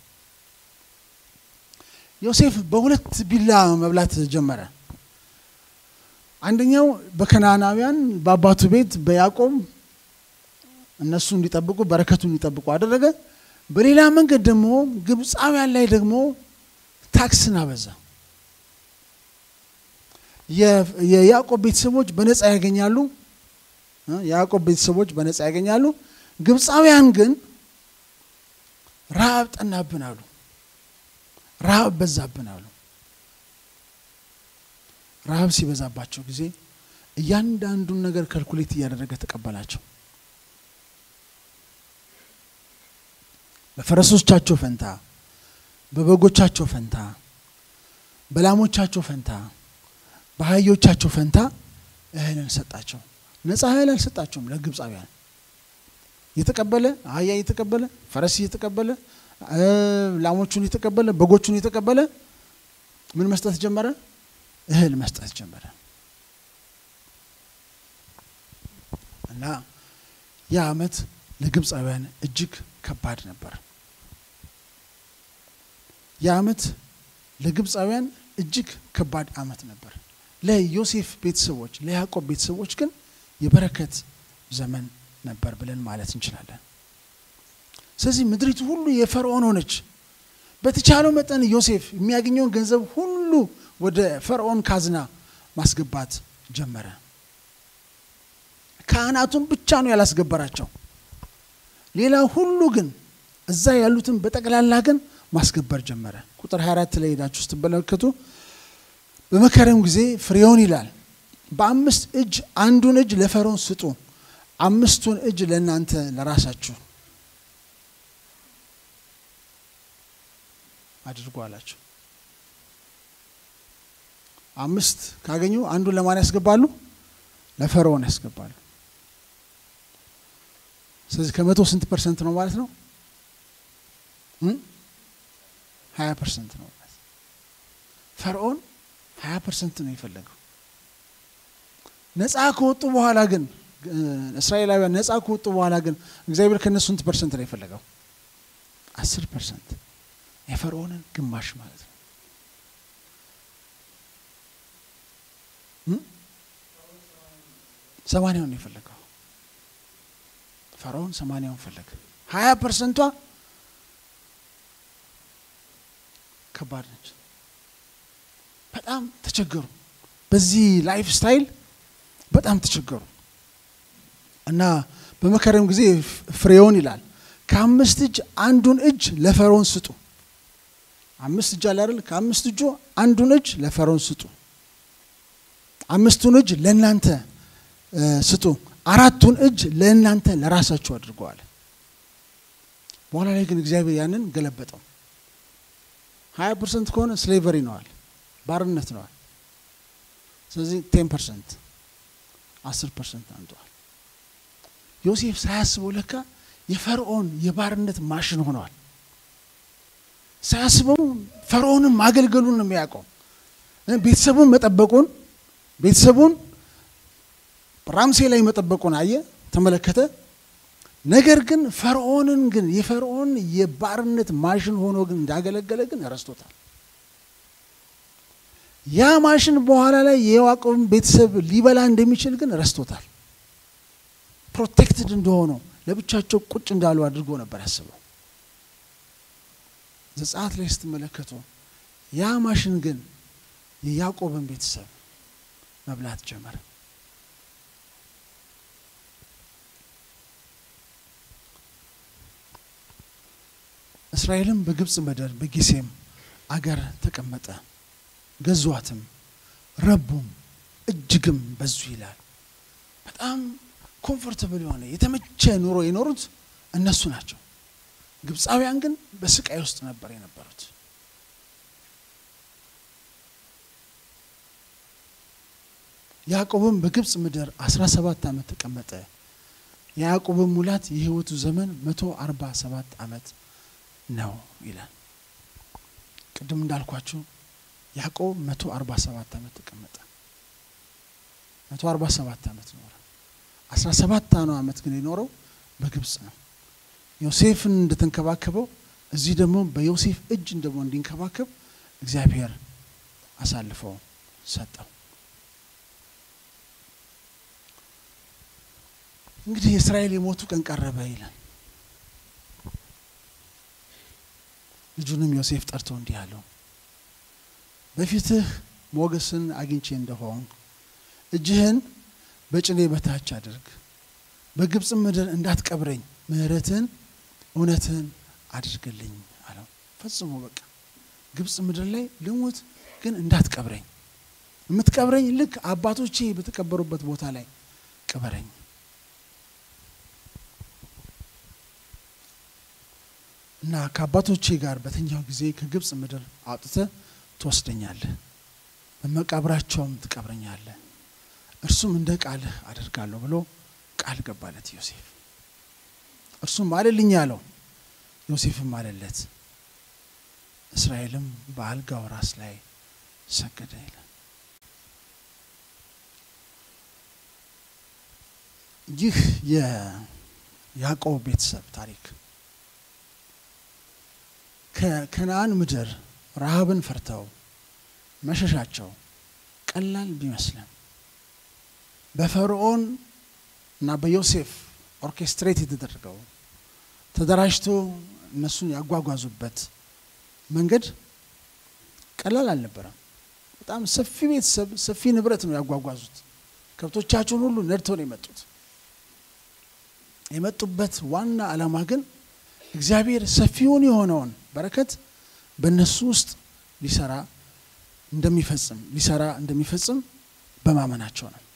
ዮሴፍ በሁለት ቢላ መብላት ጀመረ አንደኛው በከናናውያን በአባቱ ቤት በያዕቆብ እነሱ እንዲጠብቁ በረከቱን እንዲጠብቁ አደረገ በሌላ መንገድ ደግሞ ግብጻውያን ላይ ደግሞ ታክስን አበዛ የያዕቆብ ቤተሰቦች በነፃ ያገኛሉ ያዕቆብ ቤተሰቦች በነፃ ያገኛሉ ግብጻውያን ግን ረሃብ ጠናብን አሉ ረሃብ በዛብን አሉ ረሃብ ሲበዛባቸው ጊዜ እያንዳንዱን ነገር ካልኩሌት ያደረገ ተቀበላቸው በፈረሶቻቸው ፈንታ በበጎቻቸው ፈንታ በላሞቻቸው ፈንታ በአህዮቻቸው ፈንታ እህልን ሰጣቸው ነፃ እህል አልሰጣቸውም ለግብጻውያን የተቀበለ አህያ የተቀበለ ፈረስ የተቀበለ ላሞቹን የተቀበለ በጎቹን የተቀበለ ምን መስጠት ጀመረ እህል መስጠት ጀመረ እና ያ አመት ለግብጻውያን እጅግ ከባድ ነበር ያ አመት ለግብጻውያን እጅግ ከባድ አመት ነበር ለዮሴፍ ቤተሰቦች ለያዕቆብ ቤተሰቦች ግን የበረከት ዘመን ነበር ብለን ማለት እንችላለን ስለዚህ ምድሪቱ ሁሉ የፈርዖን ሆነች በተቻለው መጠን ዮሴፍ የሚያገኘው ገንዘብ ሁሉ ወደ ፈርዖን ካዝና ማስገባት ጀመረ ካህናቱን ብቻ ነው ያላስገበራቸው ሌላ ሁሉ ግን እዛ ያሉትን በጠቅላላ ግን ማስገበር ጀመረ ቁጥር ሃያ አራት ላይ ሄዳችሁ ስትመለከቱ በመከረም ጊዜ ፍሬውን ይላል በአምስት እጅ አንዱን እጅ ለፈርዖን ስጡ አምስቱን እጅ ለእናንተ ለራሳችሁ አድርጉ አላቸው አምስት ካገኙ አንዱን ለማን ያስገባሉ ለፈርዖን ያስገባሉ ስለዚህ ከመቶ ስንት ፐርሰንት ነው ማለት ነው ሃያ ፐርሰንት ነው ፈርዖን ሃያ ፐርሰንት ነው የፈለገው ነፃ ከወጡ በኋላ ግን እስራኤላውያን ነፃ ከወጡ በኋላ ግን እግዚአብሔር ከነሱ ስንት ፐርሰንት ነው የፈለገው አስር ፐርሰንት የፈርዖንን ግማሽ ማለት ነው ሰማንያውን ነው የፈለገው ፈርዖን ሰማንያውን ፈለገ ሃያ ፐርሰንቷ ከባድ ነች በጣም ተቸገሩ በዚህ ላይፍ ስታይል በጣም ተቸገሩ እና በመከረም ጊዜ ፍሬውን ይላል ከአምስት እጅ አንዱን እጅ ለፈርዖን ስጡ አምስት እጅ አለ አይደል ከአምስት እጁ አንዱን እጅ ለፈርዖን ስጡ አምስቱን እጅ ለእናንተ ስጡ አራቱን እጅ ለእናንተ ለራሳችሁ አድርጓል በኋላ ላይ ግን እግዚአብሔር ያንን ገለበጠው ሃያ ፐርሰንት ከሆነ ስሌቨሪ ነዋል ባርነት ነዋል ስለዚህ ten percent ten percent አንቷል ዮሴፍ ሳያስበው ለካ የፈርዖን የባርነት ማሽን ሆኗል ሳያስበው ፈርዖንን ማገልገሉን ነው የሚያውቀው ቤተሰቡን መጠበቁን ቤተሰቡን ራምሴ ላይ መጠበቁን አየ ተመለከተ ነገር ግን ፈርዖንን ግን የፈርዖን የባርነት ማሽን ሆኖ ግን እንዳገለገለ ግን ረስቶታል ያ ማሽን በኋላ ላይ የያዕቆብ ቤተሰብ ሊበላ እንደሚችል ግን ረስቶታል ፕሮቴክትድ እንደሆነ ለብቻቸው ቁጭ እንዳሉ አድርጎ ነበር ያስበው ዘጸአት ላይ ስትመለከቱ ያ ማሽን ግን የያዕቆብን ቤተሰብ መብላት ጀመረ እስራኤልም በግብጽ ምድር በጊሴም አገር ተቀመጠ ገዟትም ረቡም እጅግም በዙ ይላል በጣም ኮምፎርታብል የሆነ የተመቸ ኑሮ የኖሩት እነሱ ናቸው ግብጻውያን ግን በስቃይ ውስጥ ነበር የነበሩት ያዕቆብም በግብጽ ምድር seventeen ዓመት ተቀመጠ ያዕቆብም ሙላት የህይወቱ ዘመን one hundred forty-seven ዓመት ነው ይላል ቅድም እንዳልኳችሁ ያዕቆብ one hundred forty-seven ዓመት ተቀመጠ one hundred forty-seven ዓመት ኖረ seventeen ዓመት ግን የኖረው በግብጽ ነው ዮሴፍን እንደተንከባከበው እዚህ ደግሞ በዮሴፍ እጅ እንደሞ እንዲንከባከብ እግዚአብሔር አሳልፎ ሰጠው እንግዲህ እስራኤል የሞቱ ቀን ቀረበ ይላል ልጁንም ዮሴፍ ጠርቶ እንዲህ አለው በፊትህ ሞገስን አግኝቼ እንደሆን እጅህን በጭኔ በታች አድርግ በግብጽ ምድር እንዳትቀብረኝ ምህረትን እውነትን አድርግልኝ አለው ፈጽሞ በቃ ግብጽ ምድር ላይ ልሞት ግን እንዳትቀብረኝ የምትቀብረኝ ልክ አባቶቼ በተቀበሩበት ቦታ ላይ ቀበረኝ እና ከአባቶቼ ጋር በተኛው ጊዜ ከግብጽ ምድር አውጥተህ ትወስደኛለህ በመቃብራቸውም ትቀብረኛለህ እርሱም እንደ ቃልህ አደርጋለሁ ብሎ ቃል ገባለት ዮሴፍ እርሱም አለልኝ አለው ዮሴፍም አለለት እስራኤልም በአልጋው ራስ ላይ ሰገደ ይላል ይህ የያዕቆብ ቤተሰብ ታሪክ ከከነዓን ምድር ረሃብን ፈርተው መሸሻቸው ቀላል ቢመስልም በፈርዖን እና በዮሴፍ ኦርኬስትሬት የተደረገው ተደራጅቶ እነሱን ያጓጓዙበት መንገድ ቀላል አልነበረም በጣም ሰፊ ቤተሰብ ሰፊ ንብረት ነው ያጓጓዙት ከብቶቻቸውን ሁሉ ነድተው ነው የመጡት የመጡበት ዋና ዓላማ ግን እግዚአብሔር ሰፊውን የሆነውን በረከት በእነሱ ውስጥ ሊሰራ እንደሚፈጽም ሊሰራ እንደሚፈጽም በማመናቸው ነው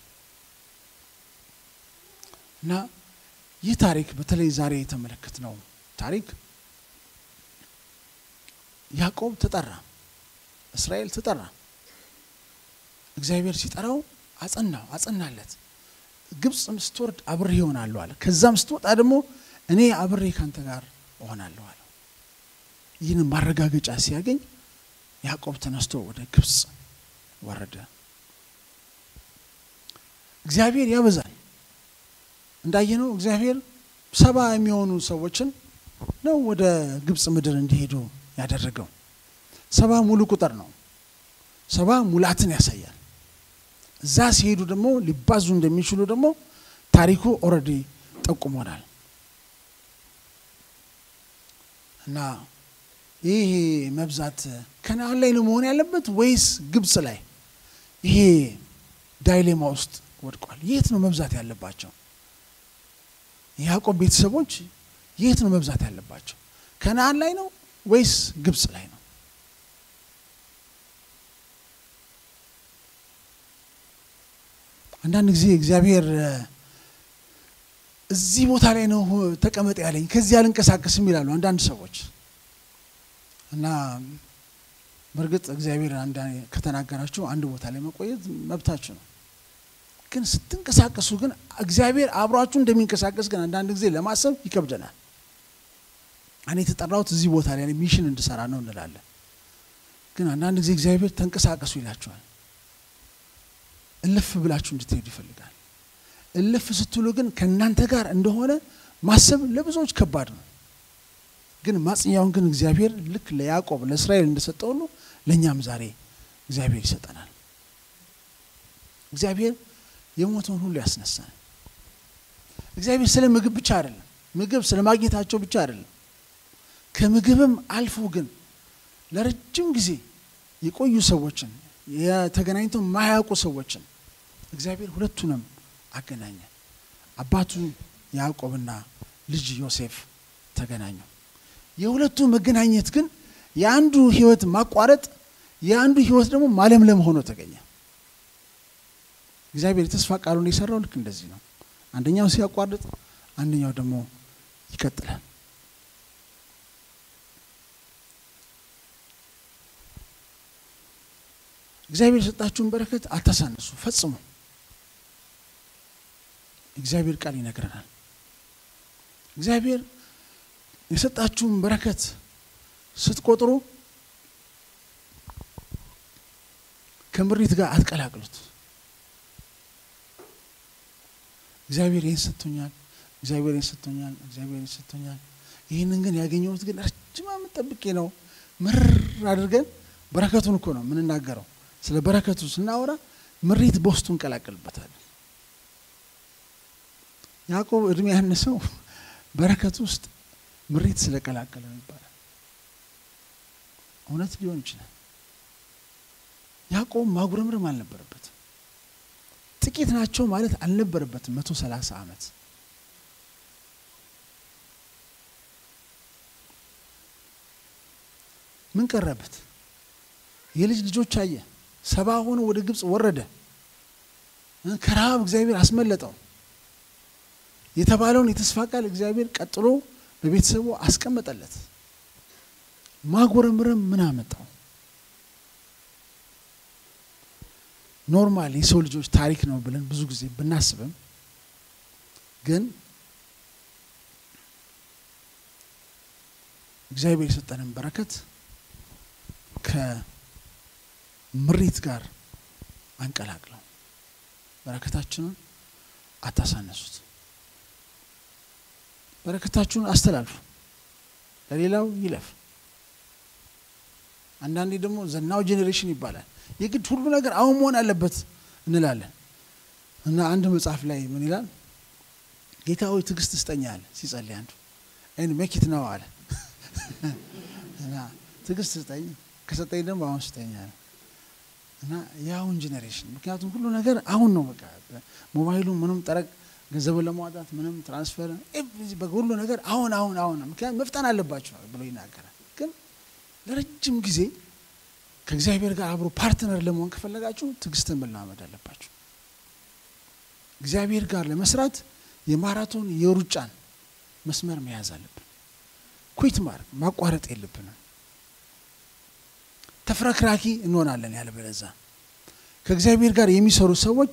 እና ይህ ታሪክ በተለይ ዛሬ የተመለከትነው ታሪክ ያዕቆብ ተጠራ እስራኤል ተጠራ እግዚአብሔር ሲጠራው አጸናው አጸናለት ግብጽ ምስትወርድ አብሬ ሆናለሁ አለ ከዛም ስትወጣ ደግሞ እኔ አብሬ ካንተ ጋር ሆናለሁ አለ ይህን ማረጋገጫ ሲያገኝ ያዕቆብ ተነስቶ ወደ ግብጽ ወረደ እግዚአብሔር ያበዛል እንዳየነው እግዚአብሔር ሰባ የሚሆኑ ሰዎችን ነው ወደ ግብጽ ምድር እንዲሄዱ ያደረገው ሰባ ሙሉ ቁጥር ነው ሰባ ሙላትን ያሳያል እዛ ሲሄዱ ደግሞ ሊባዙ እንደሚችሉ ደግሞ ታሪኩ ኦሬዲ ጠቁሞናል እና ይሄ መብዛት ከነዓን ላይ ነው መሆን ያለበት ወይስ ግብጽ ላይ ይሄ ዳይሌማ ውስጥ ወድቋል የት ነው መብዛት ያለባቸው ያዕቆብ ቤተሰቦች የት ነው መብዛት ያለባቸው ከነዓን ላይ ነው ወይስ ግብጽ ላይ ነው አንዳንድ ጊዜ እግዚአብሔር እዚህ ቦታ ላይ ነው ተቀመጥ ያለኝ ከዚህ ያልንቀሳቀስም ይላሉ አንዳንድ ሰዎች እና በርግጥ እግዚአብሔር አንድ ከተናገራችሁ አንድ ቦታ ላይ መቆየት መብታችሁ ነው ግን ስትንቀሳቀሱ ግን እግዚአብሔር አብራችሁ እንደሚንቀሳቀስ ግን አንዳንድ ጊዜ ለማሰብ ይከብደናል እኔ ተጠራሁት እዚህ ቦታ ላይ ሚሽን እንድሰራ ነው እንላለን ግን አንዳንድ ጊዜ እግዚአብሔር ተንቀሳቀሱ ይላችኋል እልፍ ብላችሁ እንድትሄዱ ይፈልጋል እልፍ ስትሉ ግን ከናንተ ጋር እንደሆነ ማሰብ ለብዙዎች ከባድ ነው ግን ማጽኛውን ግን እግዚአብሔር ልክ ለያዕቆብ ለእስራኤል እንደሰጠው ነው ለኛም ዛሬ እግዚአብሔር ይሰጠናል እግዚአብሔር የሞተውን ሁሉ ያስነሳል እግዚአብሔር ስለ ምግብ ብቻ አይደለም ምግብ ስለ ማግኘታቸው ብቻ አይደለም ከምግብም አልፎ ግን ለረጅም ጊዜ የቆዩ ሰዎችን የተገናኝተው ማያውቁ ሰዎችን እግዚአብሔር ሁለቱንም አገናኘ አባቱ ያዕቆብና ልጅ ዮሴፍ ተገናኙ የሁለቱ መገናኘት ግን የአንዱ ህይወት ማቋረጥ የአንዱ ህይወት ደግሞ ማለምለም ሆኖ ተገኘ እግዚአብሔር ተስፋ ቃሉን ይሰራው ልክ እንደዚህ ነው አንደኛው ሲያቋርጥ አንደኛው ደግሞ ይቀጥላል እግዚአብሔር የሰጣችሁን በረከት አታሳንሱ ፈጽሙ እግዚአብሔር ቃል ይነግረናል እግዚአብሔር የሰጣችሁን በረከት ስትቆጥሩ ከምሪት ጋር አትቀላቅሉት እግዚአብሔር ይህን ሰጥቶኛል እግዚአብሔር ይህን ሰጥቶኛል እግዚአብሔር ይህን ሰጥቶኛል ይህንን ግን ያገኘሁት ግን ረጅም ዓመት ጠብቄ ነው ምር አድርገን በረከቱን እኮ ነው ምን እናገረው ስለ በረከቱ ስናወራ ምሪት በውስጡ እንቀላቅልበታለን ያዕቆብ እድሜ ያነሰው በረከቱ ውስጥ ምሪት ስለቀላቀለ ይባላል እውነት ሊሆን ይችላል ያዕቆብ ማጉረምረም አልነበረበት ጥቂት ናቸው ማለት አልነበረበት መቶ ሰላሳ ዓመት ምን ቀረበት የልጅ ልጆች አየ ሰባ ሆኖ ወደ ግብጽ ወረደ ከራብ እግዚአብሔር አስመለጠው የተባለውን የተስፋ ቃል እግዚአብሔር ቀጥሎ በቤተሰቡ አስቀመጠለት ማጉረምረም ምን አመጣው ኖርማሊ የሰው ልጆች ታሪክ ነው ብለን ብዙ ጊዜ ብናስብም ግን እግዚአብሔር የሰጠንን በረከት ከምሪት ጋር አንቀላቅለው በረከታችንን አታሳነሱት በረከታችሁን አስተላልፉ ለሌላው ይለፍ አንዳንዴ ደግሞ ዘናው ጄኔሬሽን ይባላል የግድ ሁሉ ነገር አሁን መሆን አለበት እንላለን እና አንድ መጽሐፍ ላይ ምን ይላል ጌታ ሆይ ትዕግስት ስጠኝ አለ ሲጸልይ አንዱ and make it now አለ እና ትዕግስት ስጠኝ ከሰጠኝ ደግሞ አሁን ስጠኝ አለ እና ያውን ጄኔሬሽን ምክንያቱም ሁሉ ነገር አሁን ነው በቃ ሞባይሉ ምንም ጠረቅ ገንዘብ ለማውጣት ምንም ትራንስፈር ኤቭሪ በሁሉ ነገር አሁን አሁን አሁን ምክንያቱም መፍጠን አለባችሁ ብሎ ይናገራል ግን ለረጅም ጊዜ ከእግዚአብሔር ጋር አብሮ ፓርትነር ለመሆን ከፈለጋችሁ ትዕግስትን መላመድ አለባችሁ እግዚአብሔር ጋር ለመስራት የማራቶን የሩጫን መስመር መያዝ አለብን ኩዊት ማርክ ማቋረጥ የለብንም ተፍረክራኪ እንሆናለን ያለበለዛ ከእግዚአብሔር ጋር የሚሰሩ ሰዎች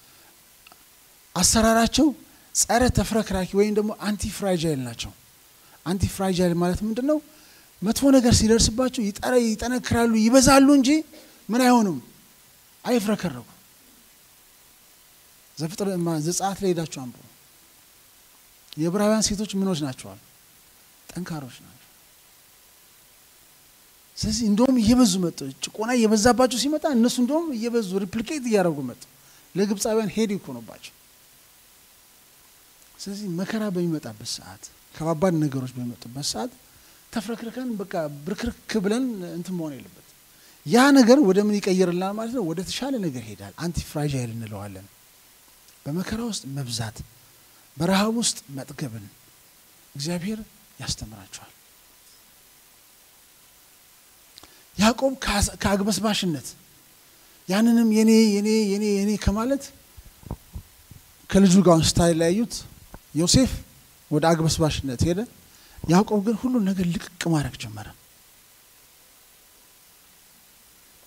አሰራራቸው ጸረ ተፍረክራኪ ወይም ደግሞ አንቲ ፍራጃይል ናቸው አንቲ ፍራጃይል ማለት ምንድነው መጥፎ ነገር ሲደርስባቸው ይጣራ ይጠነክራሉ ይበዛሉ እንጂ ምን አይሆኑም አይፍረከረኩ ዘፍጥረ ዘጸአት ላይ ሄዳችሁ አንብቡ የዕብራውያን ሴቶች ምኖች ናቸው ጠንካሮች ናቸው ስለዚህ እንደውም እየበዙ መጡ ጭቆና እየበዛባቸው ሲመጣ እነሱ እንደውም እየበዙ ሪፕሊኬት እያደረጉ መጡ ለግብጻውያን ሄድ ይኮኑባቸው ስለዚህ መከራ በሚመጣበት ሰዓት ከባባድ ነገሮች በሚመጡበት ሰዓት ተፍረክርከን በቃ ብርክርክ ብለን እንትን መሆን የለበት ያ ነገር ወደ ምን ይቀየርልናል ማለት ነው ወደ ተሻለ ነገር ሄዳል አንቲ ፍራጃይል እንለዋለን በመከራ ውስጥ መብዛት በረሃብ ውስጥ መጥገብን እግዚአብሔር ያስተምራቸዋል ያዕቆብ ከአግበስባሽነት ያንንም የኔ የኔ የኔ የኔ ከማለት ከልጁ ጋር ስታይላዩት ዮሴፍ ወደ አግበስባሽነት ሄደ ያዕቆብ ግን ሁሉ ነገር ልቅቅ ማድረግ ጀመረ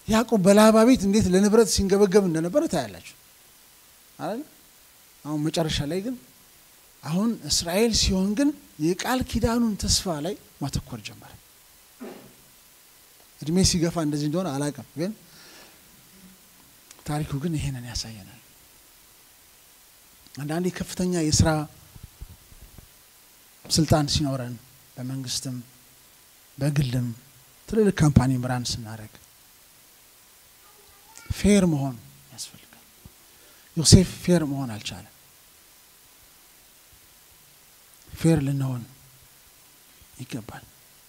ያዕቆብ በላባ ቤት እንዴት ለንብረት ሲንገበገብ እንደነበረ ታያላችሁ አይደል? አሁን መጨረሻ ላይ ግን አሁን እስራኤል ሲሆን ግን የቃል ኪዳኑን ተስፋ ላይ ማተኮር ጀመረ። እድሜ ሲገፋ እንደዚህ እንደሆነ አላውቅም፣ ግን ታሪኩ ግን ይሄንን ያሳየናል። አንዳንዴ ከፍተኛ የሥራ ስልጣን ሲኖረን በመንግስትም በግልም ትልልቅ ካምፓኒ ምራን ስናደርግ ፌር መሆን ያስፈልጋል። ዮሴፍ ፌር መሆን አልቻለም። ፌር ልንሆን ይገባል።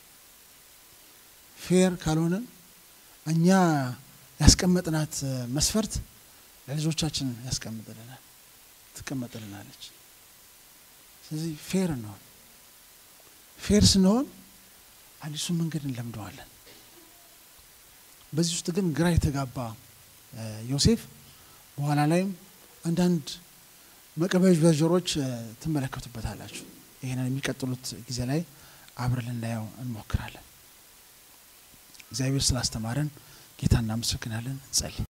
ፌር ካልሆነ እኛ ያስቀመጥናት መስፈርት ለልጆቻችን ያስቀምጥልናል ትቀመጥልናለች። ስለዚህ ፌር ነው። ፌር ስንሆን አዲሱን መንገድ እንለምደዋለን። በዚህ ውስጥ ግን ግራ የተጋባ ዮሴፍ በኋላ ላይም አንዳንድ መቀበዥ በጀሮች ትመለከቱበታላችሁ። ይሄንን የሚቀጥሉት ጊዜ ላይ አብረን ልናየው እንሞክራለን። እግዚአብሔር ስላስተማረን ጌታን እናመሰግናለን። እንጸልይ።